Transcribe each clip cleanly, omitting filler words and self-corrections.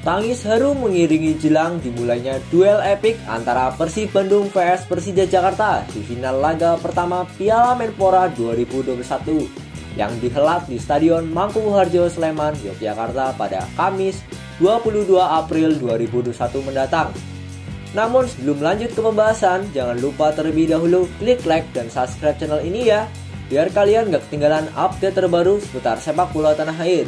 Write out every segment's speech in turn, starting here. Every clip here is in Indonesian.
Tangis haru mengiringi jelang dimulainya duel epik antara Persib Bandung vs Persija Jakarta di final laga pertama Piala Menpora 2021 yang dihelat di Stadion Mangkuharjo Sleman, Yogyakarta pada Kamis 22 April 2021 mendatang. Namun sebelum lanjut ke pembahasan, jangan lupa terlebih dahulu klik like dan subscribe channel ini ya, biar kalian gak ketinggalan update terbaru seputar sepak bola tanah air.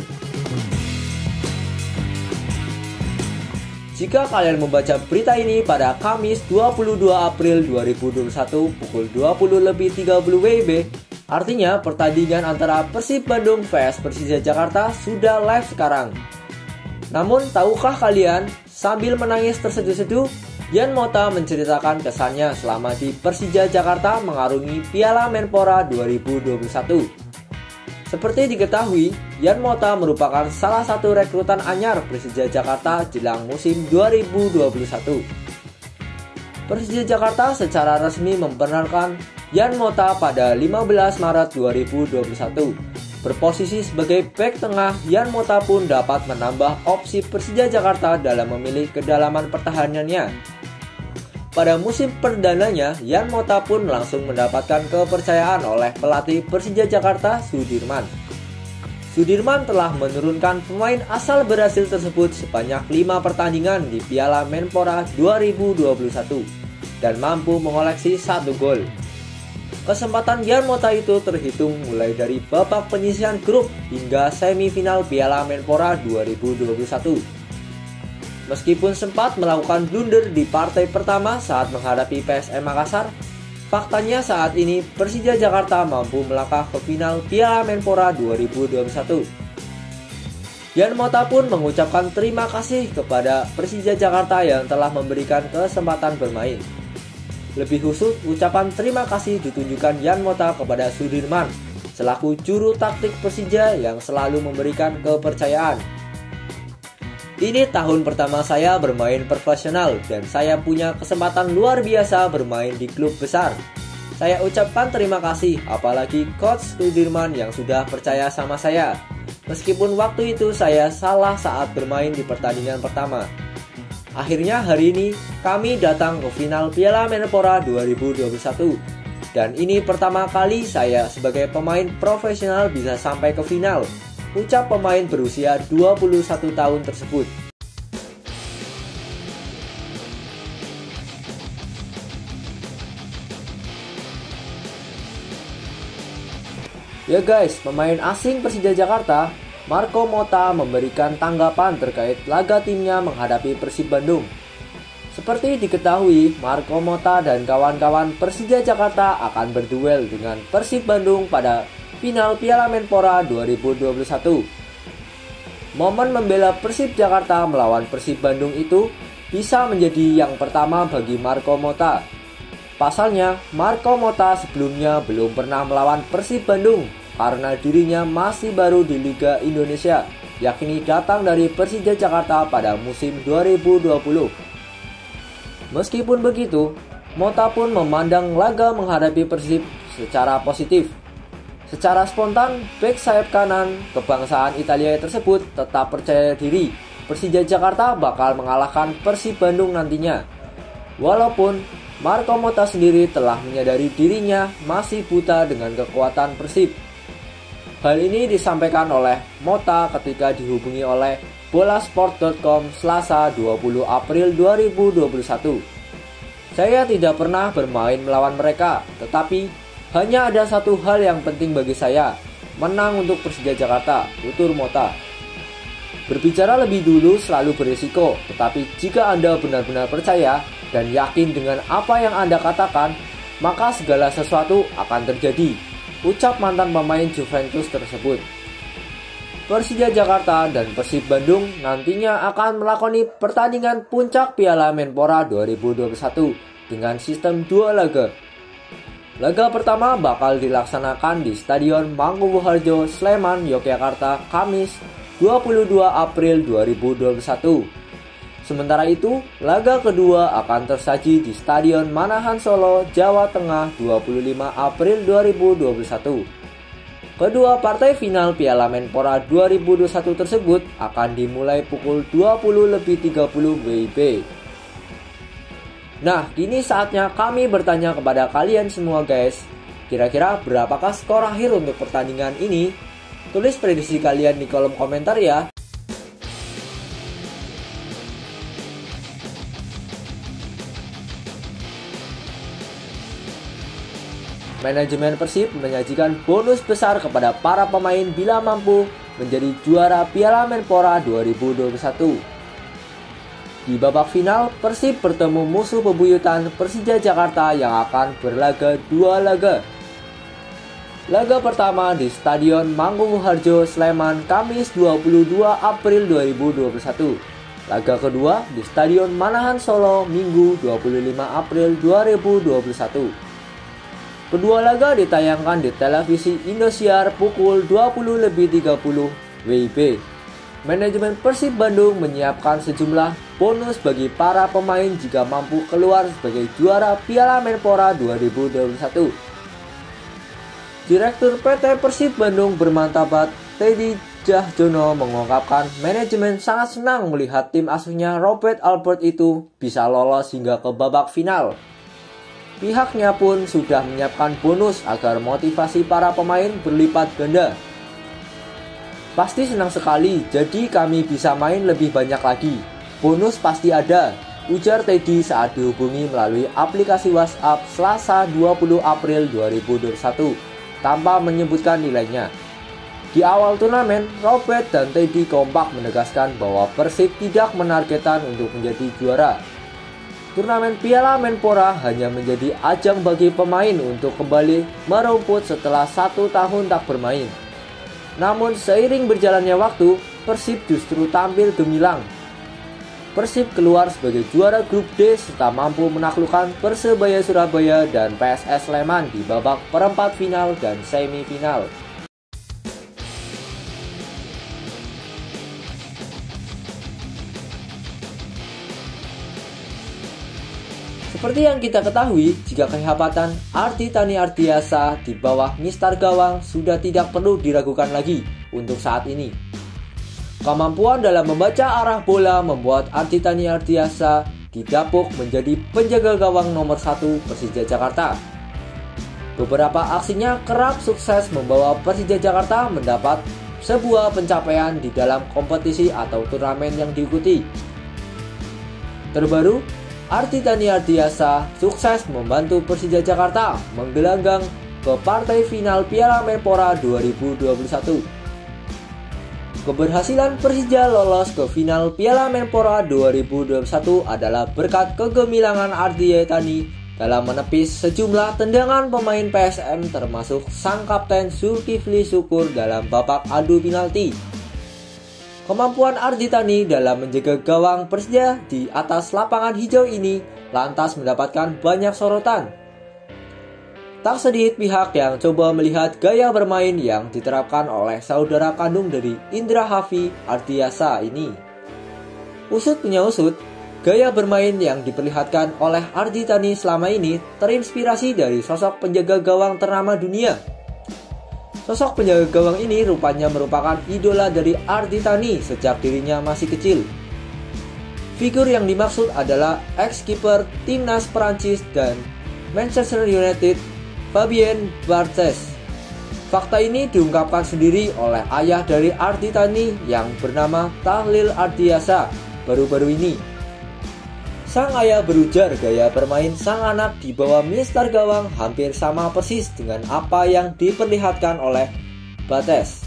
Jika kalian membaca berita ini pada Kamis 22 April 2021 pukul 20.30 WIB, artinya pertandingan antara Persib Bandung vs Persija Jakarta sudah live sekarang. Namun tahukah kalian, sambil menangis terseduh-seduh, Yan Mota menceritakan kesannya selama di Persija Jakarta mengarungi Piala Menpora 2021. Seperti diketahui, Yan Mota merupakan salah satu rekrutan anyar Persija Jakarta jelang musim 2021. Persija Jakarta secara resmi memperkenalkan Yan Mota pada 15 Maret 2021. Berposisi sebagai bek tengah, Yan Mota pun dapat menambah opsi Persija Jakarta dalam memilih kedalaman pertahanannya. Pada musim perdananya, Yan Mota pun langsung mendapatkan kepercayaan oleh pelatih Persija Jakarta, Sudirman. Sudirman telah menurunkan pemain asal Brasil tersebut sebanyak 5 pertandingan di Piala Menpora 2021 dan mampu mengoleksi 1 gol. Kesempatan Yan Mota itu terhitung mulai dari babak penyisihan grup hingga semifinal Piala Menpora 2021. Meskipun sempat melakukan blunder di partai pertama saat menghadapi PSM Makassar, faktanya saat ini Persija Jakarta mampu melangkah ke final Piala Menpora 2021. Yan Mota pun mengucapkan terima kasih kepada Persija Jakarta yang telah memberikan kesempatan bermain. Lebih khusus, ucapan terima kasih ditunjukkan Yan Mota kepada Sudirman selaku juru taktik Persija yang selalu memberikan kepercayaan. Ini tahun pertama saya bermain profesional dan saya punya kesempatan luar biasa bermain di klub besar. Saya ucapkan terima kasih, apalagi Coach Sudirman yang sudah percaya sama saya. Meskipun waktu itu saya salah saat bermain di pertandingan pertama. Akhirnya hari ini kami datang ke final Piala Menpora 2021. Dan ini pertama kali saya sebagai pemain profesional bisa sampai ke final, ucap pemain berusia 21 tahun tersebut. Ya guys, pemain asing Persija Jakarta, Marco Mota memberikan tanggapan terkait laga timnya menghadapi Persib Bandung. Seperti diketahui, Marco Mota dan kawan-kawan Persija Jakarta akan berduel dengan Persib Bandung pada final Piala Menpora 2021. Momen membela Persib Jakarta melawan Persib Bandung itu bisa menjadi yang pertama bagi Marco Mota. Pasalnya, Marco Mota sebelumnya belum pernah melawan Persib Bandung karena dirinya masih baru di Liga Indonesia, yakni datang dari Persija Jakarta pada musim 2020. Meskipun begitu, Mota pun memandang laga menghadapi Persib secara positif. Secara spontan, bek sayap kanan kebangsaan Italia tersebut tetap percaya diri Persija Jakarta bakal mengalahkan Persib Bandung nantinya. Walaupun Marco Mota sendiri telah menyadari dirinya masih buta dengan kekuatan Persib. Hal ini disampaikan oleh Mota ketika dihubungi oleh bolasport.com Selasa 20 April 2021. Saya tidak pernah bermain melawan mereka, tetapi hanya ada satu hal yang penting bagi saya, menang untuk Persija Jakarta, tutur Mota. Berbicara lebih dulu selalu berisiko, tetapi jika Anda benar-benar percaya dan yakin dengan apa yang Anda katakan, maka segala sesuatu akan terjadi, ucap mantan pemain Juventus tersebut. Persija Jakarta dan Persib Bandung nantinya akan melakoni pertandingan puncak Piala Menpora 2021 dengan sistem 2 laga. Laga pertama bakal dilaksanakan di Stadion Mangkuharjo Sleman, Yogyakarta, Kamis 22 April 2021. Sementara itu, laga kedua akan tersaji di Stadion Manahan Solo, Jawa Tengah 25 April 2021. Kedua partai final Piala Menpora 2021 tersebut akan dimulai pukul 20.30 WIB. Nah, kini saatnya kami bertanya kepada kalian semua guys. Kira-kira berapakah skor akhir untuk pertandingan ini? Tulis prediksi kalian di kolom komentar ya. Manajemen Persib menyajikan bonus besar kepada para pemain bila mampu menjadi juara Piala Menpora 2021. Di babak final, Persib bertemu musuh bebuyutan Persija Jakarta yang akan berlaga 2 laga. Laga pertama di Stadion Mangkuharjo, Sleman, Kamis 22 April 2021. Laga kedua di Stadion Manahan Solo, Minggu 25 April 2021. Kedua laga ditayangkan di televisi Indosiar pukul 20.30 WIB. Manajemen Persib Bandung menyiapkan sejumlah bonus bagi para pemain jika mampu keluar sebagai juara Piala Menpora 2021. Direktur PT Persib Bandung bermartabat Teddy Jahjono mengungkapkan manajemen sangat senang melihat tim asuhnya Robert Albert itu bisa lolos hingga ke babak final. Pihaknya pun sudah menyiapkan bonus agar motivasi para pemain berlipat ganda. Pasti senang sekali, jadi kami bisa main lebih banyak lagi. Bonus pasti ada, ujar Teddy saat dihubungi melalui aplikasi WhatsApp Selasa 20 April 2021, tanpa menyebutkan nilainya. Di awal turnamen, Robert dan Teddy kompak menegaskan bahwa Persib tidak menargetkan untuk menjadi juara. Turnamen Piala Menpora hanya menjadi ajang bagi pemain untuk kembali merumput setelah 1 tahun tak bermain. Namun seiring berjalannya waktu, Persib justru tampil gemilang. Persib keluar sebagai juara grup D serta mampu menaklukkan Persebaya Surabaya dan PSS Sleman di babak perempat final dan semifinal. Seperti yang kita ketahui, jika kehebatan Ardhithani Ardiasa di bawah Mister Gawang sudah tidak perlu diragukan lagi untuk saat ini. Kemampuan dalam membaca arah bola membuat Ardhithani Ardiasa didapuk menjadi penjaga gawang nomor 1 Persija Jakarta. Beberapa aksinya kerap sukses membawa Persija Jakarta mendapat sebuah pencapaian di dalam kompetisi atau turnamen yang diikuti. Terbaru, Ardhithani Ardiasa sukses membantu Persija Jakarta menggelanggang ke partai final Piala Menpora 2021. Keberhasilan Persija lolos ke final Piala Menpora 2021 adalah berkat kegemilangan Ardhithani dalam menepis sejumlah tendangan pemain PSM termasuk sang kapten Zulkifli Syukur dalam babak adu penalti. Kemampuan Ardhithani dalam menjaga gawang Persija di atas lapangan hijau ini lantas mendapatkan banyak sorotan. Tak sedikit pihak yang coba melihat gaya bermain yang diterapkan oleh saudara kandung dari Indra Haffi Ardiasa ini. Usut punya usut, gaya bermain yang diperlihatkan oleh Ardhithani selama ini terinspirasi dari sosok penjaga gawang ternama dunia. Sosok penjaga gawang ini rupanya merupakan idola dari Ardhithani sejak dirinya masih kecil. Figur yang dimaksud adalah ex-kiper timnas Perancis dan Manchester United, Fabien Barthez. Fakta ini diungkapkan sendiri oleh ayah dari Ardhithani yang bernama Tahlil Ardiasa baru-baru ini. Sang ayah berujar gaya bermain sang anak di bawah Mister Gawang hampir sama persis dengan apa yang diperlihatkan oleh Barthez.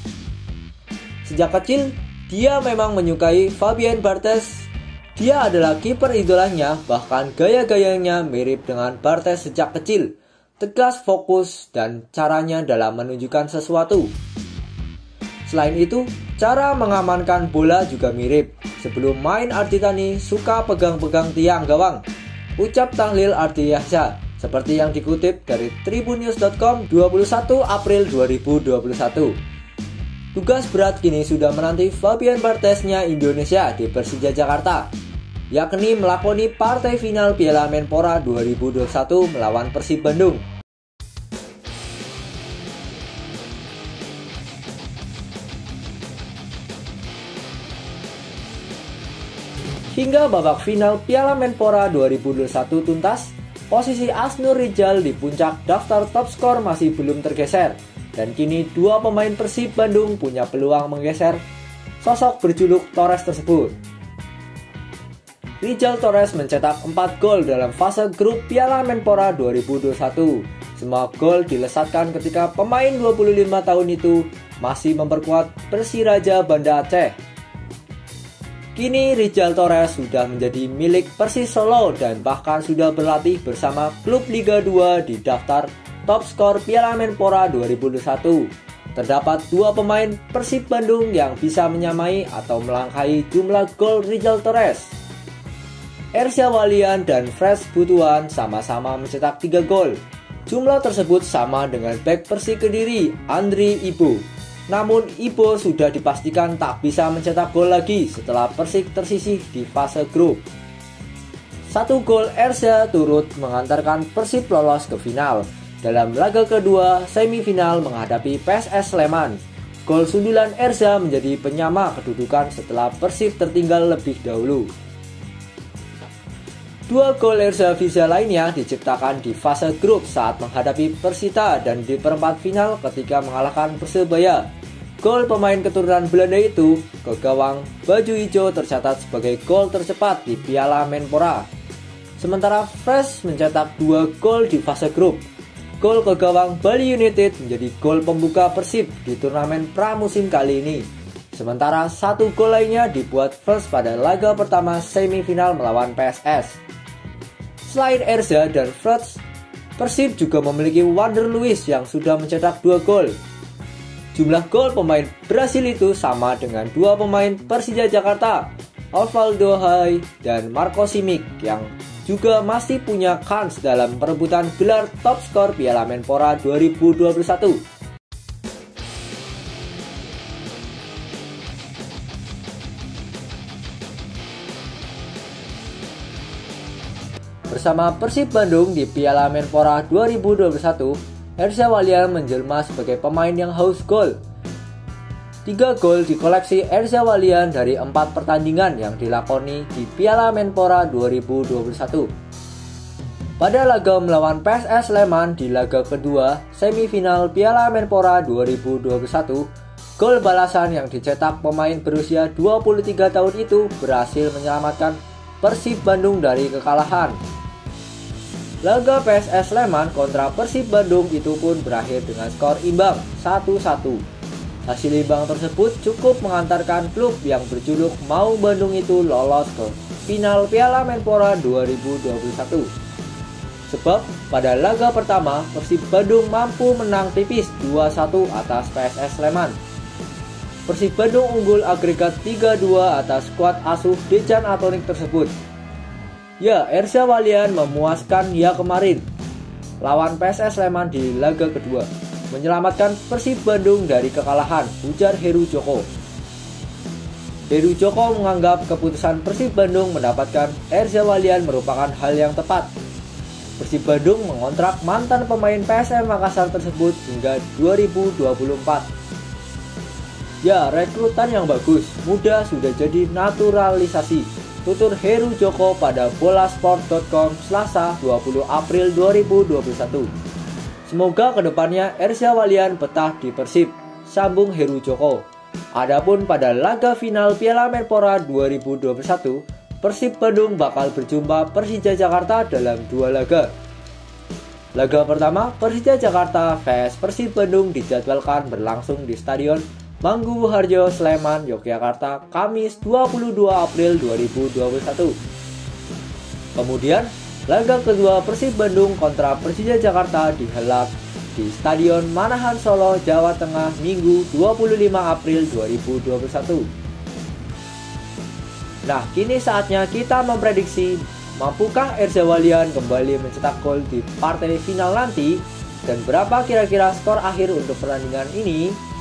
Sejak kecil, dia memang menyukai Fabien Barthez. Dia adalah kiper idolanya, bahkan gaya-gayanya mirip dengan Barthez sejak kecil. Tegas, fokus, dan caranya dalam menunjukkan sesuatu. Selain itu, cara mengamankan bola juga mirip. Sebelum main Ardhithani suka pegang-pegang tiang gawang, ucap Tahlil Ardiasa, seperti yang dikutip dari tribunnews.com 21 April 2021. Tugas berat kini sudah menanti Fabien Bartheznya Indonesia di Persija Jakarta, yakni melakoni partai final Piala Menpora 2021 melawan Persib Bandung. Hingga babak final Piala Menpora 2021 tuntas, posisi Asnur Rijal di puncak daftar top skor masih belum tergeser. Dan kini dua pemain Persib Bandung punya peluang menggeser sosok berjuluk Torres tersebut. Rijal Torres mencetak 4 gol dalam fase grup Piala Menpora 2021. Semua gol dilesatkan ketika pemain 25 tahun itu masih memperkuat Persiraja Banda Aceh. Kini Rijal Torres sudah menjadi milik Persis Solo dan bahkan sudah berlatih bersama klub Liga 2 di daftar top skor Piala Menpora 2021. Terdapat dua pemain Persib Bandung yang bisa menyamai atau melangkahi jumlah gol Rijal Torres. Ersya Walian dan Fresh Butuan sama-sama mencetak 3 gol. Jumlah tersebut sama dengan bek Persik Kediri, Andri Ibo. Namun Ibo sudah dipastikan tak bisa mencetak gol lagi setelah Persik tersisih di fase grup. 1 gol Ersya turut mengantarkan Persib lolos ke final. Dalam laga kedua semifinal menghadapi PSS Sleman, gol sundulan Ersya menjadi penyama kedudukan setelah Persib tertinggal lebih dahulu. 2 gol Ersya Visa lainnya diciptakan di fase grup saat menghadapi Persita dan di perempat final ketika mengalahkan Persebaya. Gol pemain keturunan Belanda itu ke gawang baju hijau tercatat sebagai gol tercepat di Piala Menpora. Sementara Fresh mencetak 2 gol di fase grup. Gol ke gawang Bali United menjadi gol pembuka Persib di turnamen pramusim kali ini. Sementara 1 gol lainnya dibuat Fresh pada laga pertama semifinal melawan PSS. Selain Ersya dan Fresh, Persib juga memiliki Wander Luiz yang sudah mencetak 2 gol. Jumlah gol pemain Brasil itu sama dengan 2 pemain Persija Jakarta, Osvaldo Hai dan Marco Simic yang juga masih punya kans dalam perebutan gelar top skor Piala Menpora 2021. Bersama Persib Bandung di Piala Menpora 2021, Ersya Walian menjelma sebagai pemain yang haus gol. 3 gol dikoleksi Ersya Walian dari 4 pertandingan yang dilakoni di Piala Menpora 2021. Pada laga melawan PSS Sleman di laga kedua semifinal Piala Menpora 2021, gol balasan yang dicetak pemain berusia 23 tahun itu berhasil menyelamatkan Persib Bandung dari kekalahan. Laga PSS Sleman kontra Persib Bandung itu pun berakhir dengan skor imbang 1-1. Hasil imbang tersebut cukup mengantarkan klub yang berjuluk Mau Bandung itu lolos ke final Piala Menpora 2021. Sebab pada laga pertama Persib Bandung mampu menang tipis 2-1 atas PSS Sleman. Persib Bandung unggul agregat 3-2 atas skuad asuh Dejan Atonik tersebut. Ya, Ersya Walian memuaskan ya kemarin lawan PSS Sleman di laga kedua, menyelamatkan Persib Bandung dari kekalahan, ujar Heru Joko. Heru Joko menganggap keputusan Persib Bandung mendapatkan Ersya Walian merupakan hal yang tepat. Persib Bandung mengontrak mantan pemain PSM Makassar tersebut hingga 2024. Ya, rekrutan yang bagus, mudah sudah jadi naturalisasi, tutur Heru Joko pada bolasport.com Selasa 20 April 2021. Semoga kedepannya Ersya Walian betah di Persib, sambung Heru Joko. Adapun pada laga final Piala Menpora 2021, Persib Bandung bakal berjumpa Persija Jakarta dalam 2 laga. Laga pertama, Persija Jakarta vs Persib Bandung dijadwalkan berlangsung di Stadion Manggu Harjo, Sleman, Yogyakarta, Kamis 22 April 2021. Kemudian, laga kedua Persib Bandung kontra Persija Jakarta dihelat di Stadion Manahan Solo, Jawa Tengah, Minggu 25 April 2021. Nah, kini saatnya kita memprediksi mampukah Ersya Walian kembali mencetak gol di partai final nanti dan berapa kira-kira skor akhir untuk pertandingan ini.